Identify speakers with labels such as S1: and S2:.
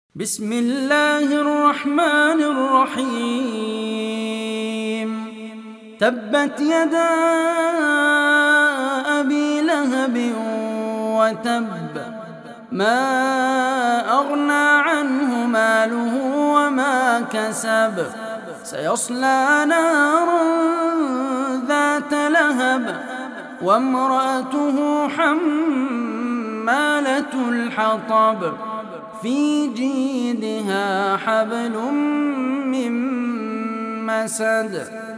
S1: بسم الله الرحمن الرحيم. تبت يدا أبي لهب وتب، ما أغنى عنه ماله وما كسب، سيصلى نارا ذات لهب وامرأته حمالة الحطب، في جيدها حبل من مسد.